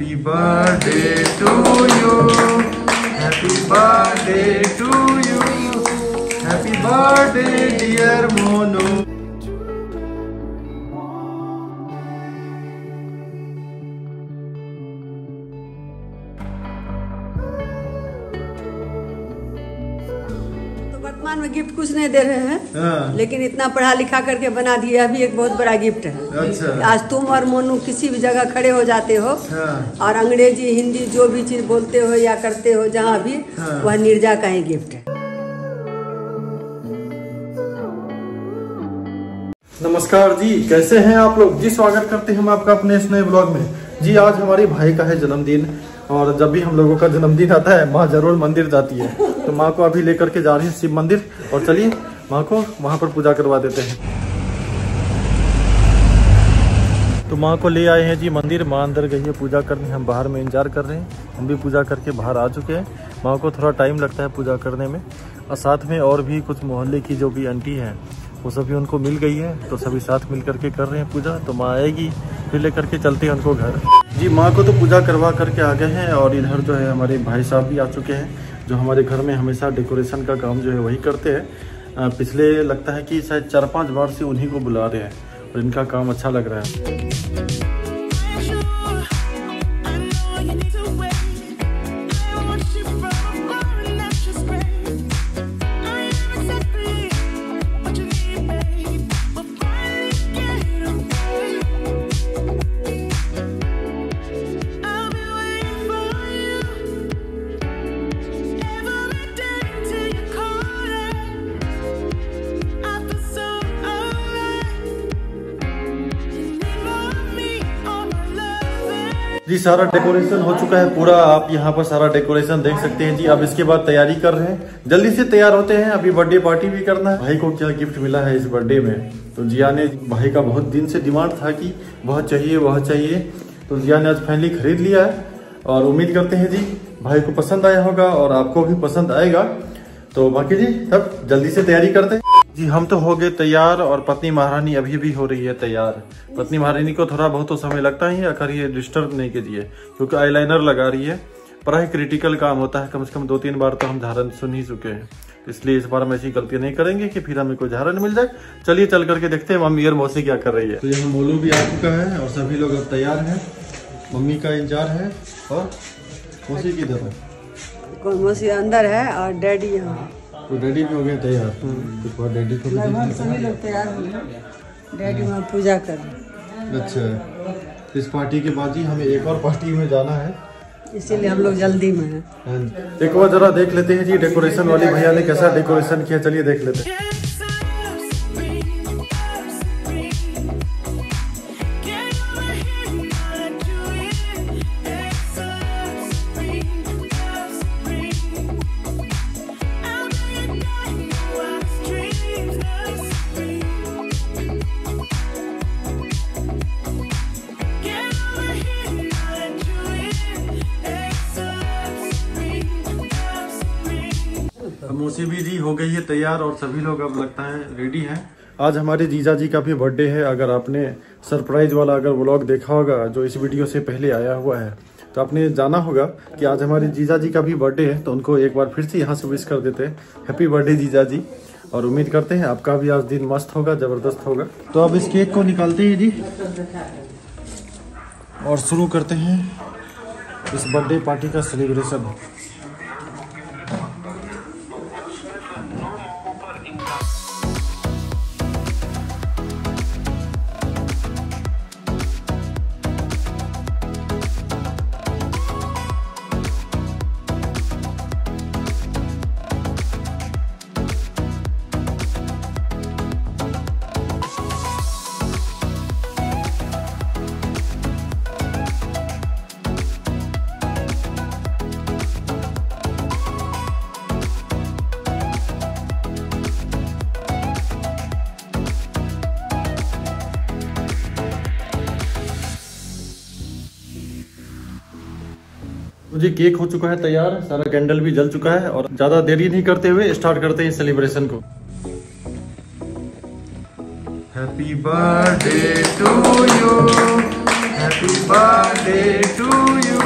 Happy birthday to you. Happy birthday to you. Happy birthday dear Monu. वर्तमान में gift कुछ नहीं दे रहे हैं, लेकिन इतना पढ़ा लिखा करके बना दिया, अभी एक बहुत बड़ा गिफ्ट है। अच्छा। आज तुम और मोनू किसी भी जगह खड़े हो जाते हो और अंग्रेजी हिंदी जो भी चीज बोलते हो या करते हो जहाँ भी, वह नीरजा का ही गिफ्ट है। नमस्कार जी, कैसे हैं आप लोग जी? स्वागत करते हैं हम आपका अपने इस नए ब्लॉग में जी। आज हमारे भाई का है जन्मदिन और जब भी हम लोगों का जन्मदिन आता है माँ जरूर मंदिर जाती है, तो माँ को अभी लेकर के जा रहे हैं शिव मंदिर। और चलिए माँ को वहाँ पर पूजा करवा देते हैं। तो माँ को ले आए हैं जी मंदिर। माँ अंदर गई है पूजा करने, हम बाहर में इंतजार कर रहे हैं। हम भी पूजा करके बाहर आ चुके हैं। माँ को थोड़ा टाइम लगता है पूजा करने में, और साथ में और भी कुछ मोहल्ले की जो भी आंटी हैं वो सभी उनको मिल गई है, तो सभी साथ मिल करके कर रहे हैं पूजा। तो माँ आएगी फिर लेकर के चलते हैं उनको घर जी। माँ को तो पूजा करवा करके आ गए हैं, और इधर जो है हमारे भाई साहब भी आ चुके हैं, जो हमारे घर में हमेशा डेकोरेशन का काम जो है वही करते हैं। पिछले लगता है कि शायद 4-5 बार से उन्हीं को बुला रहे हैं, और इनका काम अच्छा लग रहा है। जी सारा डेकोरेशन हो चुका है पूरा। आप यहाँ पर सारा डेकोरेशन देख सकते हैं जी। अब इसके बाद तैयारी कर रहे हैं, जल्दी से तैयार होते हैं। अभी बर्थडे पार्टी भी करना है। भाई को क्या गिफ्ट मिला है इस बर्थडे में, तो जिया ने, भाई का बहुत दिन से डिमांड था कि वह चाहिए, तो जिया ने आज फाइनली खरीद लिया है। और उम्मीद करते हैं जी भाई को पसंद आया होगा और आपको भी पसंद आएगा। तो बाकी जी तब जल्दी से तैयारी करते हैं जी। हम तो हो गए तैयार, और पत्नी महारानी अभी भी हो रही है तैयार। पत्नी महारानी को थोड़ा बहुत तो समय लगता ही है, अगर ये डिस्टर्ब नहीं कीजिए, क्योंकि आईलाइनर लगा रही है। बड़ा ही क्रिटिकल काम होता है, कम से कम 2-3 बार तो हम झारन सुन ही चुके हैं, इसलिए इस बार हम ऐसी गलती नहीं करेंगे कि फिर हमें कोई झारन मिल जाए। चलिए चल करके देखते हैं मम्मी और मौसी क्या कर रही है। तो यहाँ मोलू भी आ चुका है और सभी लोग अब तैयार है। मम्मी का इंतजार है, और मौसी किधर है? मौसी अंदर है और डैडी यहाँ। तो डैडी भी हो गए तैयार। तो डैडी को लगभग सभी लोग तैयार हो गए। डैडी वहाँ पूजा कर रहे। अच्छा, इस पार्टी के बाद ही हमें एक और पार्टी में जाना है, इसीलिए हम लोग जल्दी में हैं। एक बार जरा देख लेते हैं जी डेकोरेशन वाले भैया ने कैसा डेकोरेशन किया। चलिए देख लेते हैं। मौसी भी जी हो गई है तैयार, और सभी लोग अब लगता है रेडी हैं। आज हमारे जीजा जी का भी बर्थडे है। अगर आपने सरप्राइज वाला अगर व्लॉग देखा होगा जो इस वीडियो से पहले आया हुआ है, तो आपने जाना होगा कि आज हमारे जीजा जी का भी बर्थडे है। तो उनको एक बार फिर से यहाँ से विश कर देते हैं, हैप्पी बर्थडे जीजा जी। और उम्मीद करते हैं आपका भी आज दिन मस्त होगा, जबरदस्त होगा। तो अब इस केक को निकालते हैं जी, और शुरू करते हैं इस बर्थडे पार्टी का सेलिब्रेशन। जी केक हो चुका है तैयार, सारा कैंडल भी जल चुका है, और ज्यादा देरी नहीं करते हुए स्टार्ट करते हैं सेलिब्रेशन को। Happy birthday to you, happy birthday to you,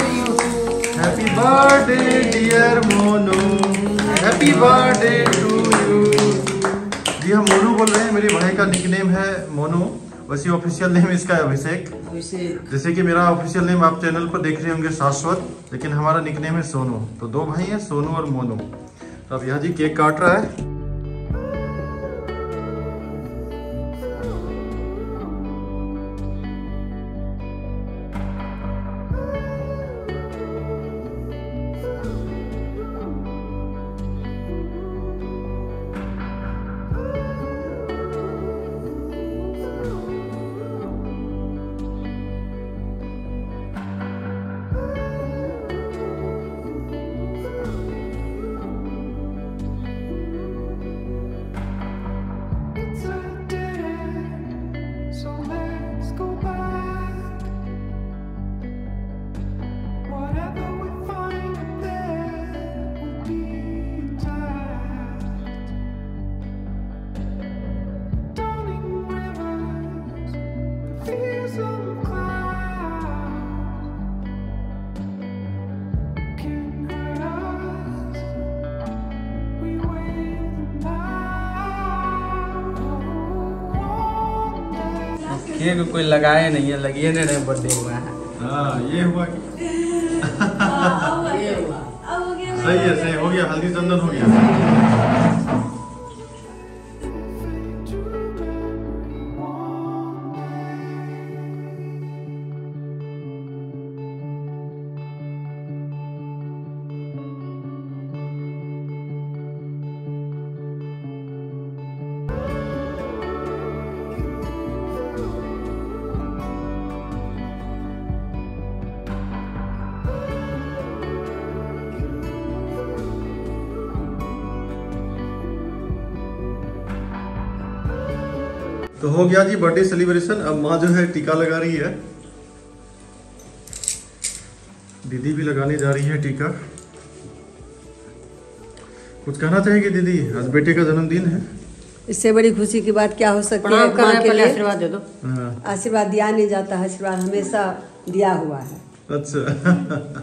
birthday dear Monu, happy birthday to you. जी हम मोनू बोल रहे हैं, मेरे भाई का निकनेम है मोनू, वैसे ऑफिशियल नेम इसका है अभिषेक। जैसे कि मेरा ऑफिशियल नेम आप चैनल पर देख रहे होंगे शाश्वत, लेकिन हमारा निकनेम है सोनू। तो दो भाई हैं, सोनू और मोनू। तो अब यहाँ जी केक काट रहा है। केक कोई लगाए नहीं है, लगिए नहीं रहे, बर्थडे हुआ है। हाँ ये हुआ कि सही है, सही हो गया, हल्दी चंदन हो गया। तो हो गया जी बर्थडे सेलिब्रेशन। अब माँ जो है टीका लगा रही है, दीदी भी लगाने जा रही है टीका। कुछ कहना चाहेंगे दीदी, आज बेटे का जन्मदिन है। इससे बड़ी खुशी की बात क्या हो सकती है। माँ के लिए आशीर्वाद दे दो। आशीर्वाद दिया नहीं जाता है, आशीर्वाद हमेशा दिया हुआ है। अच्छा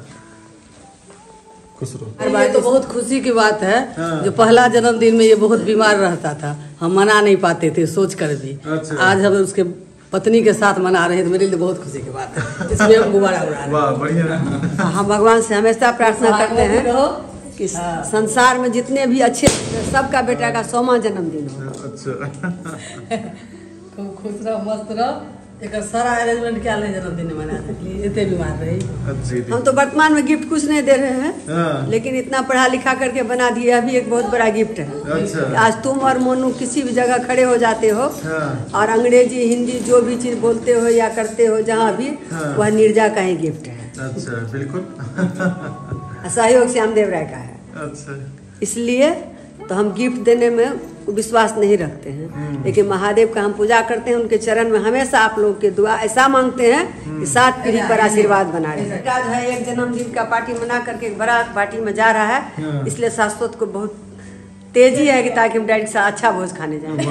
ये तो बहुत खुशी की बात है। जो पहला जन्मदिन में ये बहुत बीमार रहता था, हम मना नहीं पाते थे सोच कर भी। अच्छा। आज हम उसके पत्नी के साथ मना रहे हैं, तो मेरे लिए बहुत खुशी की बात है। इसमें हम गुब्बारा उड़ा रहे हैं। वाह बढ़िया। हम भगवान से हमेशा प्रार्थना करते हैं कि संसार में जितने भी अच्छे सबका बेटा का 100वां जन्मदिन हो। अच्छा खूब खुश रहो, मस्त रहो। एक सारा अरेंजमेंट क्या ले जन्मदिन मना सकली, इतने बीमार रही। अच्छा हम तो वर्तमान में गिफ्ट कुछ नहीं दे रहे हैं, लेकिन इतना पढ़ा लिखा करके बना दिया, अभी एक बहुत बड़ा गिफ्ट है। अच्छा। आज तुम और मोनू किसी भी जगह खड़े हो जाते हो और अंग्रेजी हिंदी जो भी चीज बोलते हो या करते हो जहाँ भी, वह नीरजा का ही गिफ्ट है। अच्छा बिल्कुल। सहयोग श्यामदेव राय का है। अच्छा इसलिए तो हम गिफ्ट देने में विश्वास नहीं रखते हैं, लेकिन महादेव का हम पूजा करते हैं, उनके चरण में हमेशा आप लोग के दुआ ऐसा मांगते हैं कि 7 पीढ़ी पर आशीर्वाद बना रहे। बेटा जो है एक जन्मदिन का पार्टी मना करके एक बड़ा पार्टी में जा रहा है, इसलिए शाश्वत को बहुत तेजी है कि ताकि हम डैडी से अच्छा भोज खाने जाएं।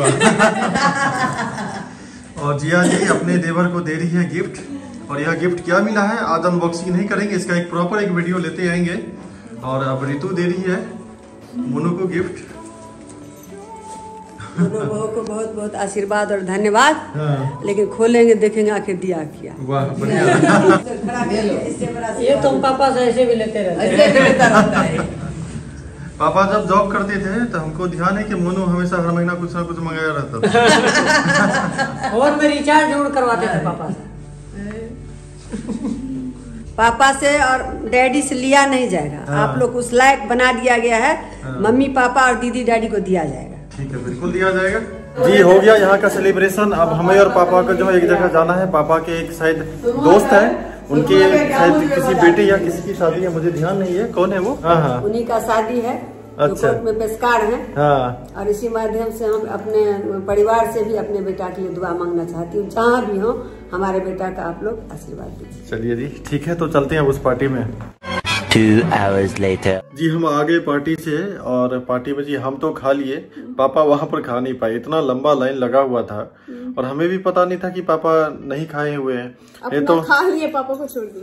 और जिया जी अपने देवर को दे रही है गिफ्ट, और यह गिफ्ट क्या मिला है आज अनबॉक्सिंग नहीं करेंगे, इसका एक प्रॉपर एक वीडियो लेते आएंगे। और अब रितु दे रही है मोनू को गिफ्ट। दोनों बहू को बहुत बहुत आशीर्वाद और धन्यवाद। लेकिन खोलेंगे देखेंगे आखिर दिया क्या। वाह बढ़िया। ये तुम पापा से ऐसे भी लेते रहते हैं। पापा जब जॉब करते थे तो हमको ध्यान है कि मोनू हमेशा हर महीना कुछ ना कुछ मंगाया रहता था। और मैं रिचार्ज जरूर करवाते थे पापा से। पापा से और डैडी से लिया नहीं जाएगा। आप लोग उस लायक बना दिया गया है। मम्मी पापा और दीदी डैडी को दिया जाएगा। ठीक है बिल्कुल दिया जाएगा जी। हो गया यहाँ का सेलिब्रेशन। अब हमें और पापा को जो है एक जगह जाना है। पापा के एक शायद दोस्त है, उनके शायद किसी बेटे या किसी की शादी है, मुझे ध्यान नहीं है कौन है वो। हाँ उन्हीं का शादी है। अच्छा। कोर्ट में पेशकार हैं। हाँ। और इसी माध्यम से हम अपने परिवार से भी अपने बेटा के लिए दुआ मांगना चाहती हूँ। जहाँ भी हो हमारे बेटा का आप लोग आशीर्वाद दीजिए। चलिए जी ठीक है, तो चलते हैं उस पार्टी में। 2 hours later. जी हम आ गए पार्टी से, और पार्टी में जी हम तो खा लिए, पापा वहाँ पर खा नहीं पाए, इतना लंबा लाइन लगा हुआ था और हमें भी पता नहीं था कि पापा नहीं खाए हुए हैं। ये तो खा लिए, पापा को छोड़ दिया।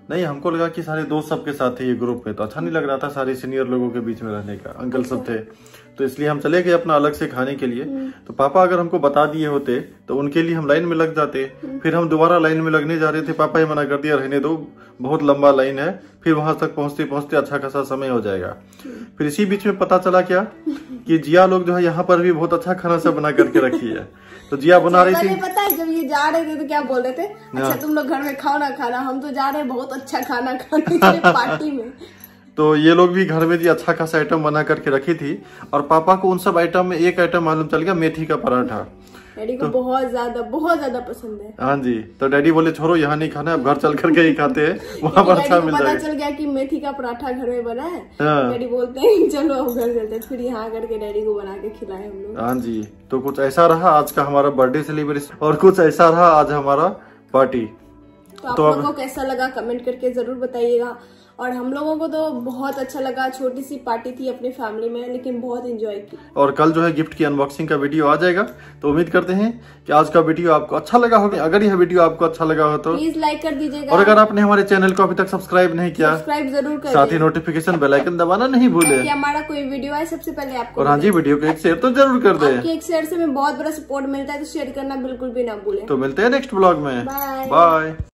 नहीं, हमको लगा कि सारे दोस्त सबके साथ थे ये ग्रुप में, तो अच्छा नहीं लग रहा था सारे सीनियर लोगों के बीच में रहने का। अंकल सब थे, तो इसलिए हम चले गए अपना अलग से खाने के लिए। तो पापा अगर हमको बता दिए होते तो उनके लिए हम लाइन में लग जाते। फिर हम दोबारा लाइन में लगने जा रहे थे, पापा ये मना कर दिया रहने दो, बहुत लंबा लाइन है, फिर वहां तक पहुंचते पहुंचते अच्छा खासा समय हो जाएगा। फिर इसी बीच में पता चला क्या कि जिया लोग जो है यहाँ पर भी बहुत अच्छा खाना सब बना करके रखी है। तो जिया बना रही थी। पता है जब ये जा रहे थे तो क्या बोल रहे थे, अच्छा तुम लोग घर में खाओ ना खाना, हम तो जा रहे हैं बहुत अच्छा खाना खाने के लिए पार्टी में। तो ये लोग भी घर में जी अच्छा खासा आइटम बना करके रखी थी। और पापा को उन सब आइटम में एक आइटम मालूम चल गया, मेथी का पराठा। डैडी को बहुत ज्यादा पसंद है। हाँ जी, तो डैडी बोले छोड़ो यहाँ नहीं खाना, अब घर चल करके ही खाते हैं, वहाँ पर अच्छा मिल जाएगा। पता चल गया कि मेथी का पराठा घर में बना है। डैडी बोलते हैं चलो अब घर चलते हैं, फिर यहाँ करके डैडी को बना के खिलाए हम लोग। हाँ जी, तो कुछ ऐसा रहा आज का हमारा बर्थडे सेलिब्रेशन, और कुछ ऐसा रहा आज हमारा पार्टी। तो आप लोगों को कैसा लगा कमेंट करके जरूर बताइएगा। और हम लोगों को तो बहुत अच्छा लगा, छोटी सी पार्टी थी अपनी फैमिली में, लेकिन बहुत एंजॉय की। और कल जो है गिफ्ट की अनबॉक्सिंग का वीडियो आ जाएगा, तो उम्मीद करते हैं कि आज का वीडियो आपको अच्छा लगा होगा। अगर यह वीडियो आपको अच्छा लगा हो तो प्लीज लाइक कर दीजिएगा, और अगर आपने हमारे चैनल को अभी तक सब्सक्राइब नहीं किया, सब्सक्राइब जरूर करें, साथ ही नोटिफिकेशन बेल आइकन दबाना नहीं भूले। हमारा कोई वीडियो आए सबसे पहले आपको। और हाँ जी, वीडियो को एक शेयर तो जरूर कर दे। एक शेयर से हमें बहुत बड़ा सपोर्ट मिलता है, तो शेयर करना बिल्कुल भी ना भूले। तो मिलते हैं नेक्स्ट ब्लॉग में, बाय।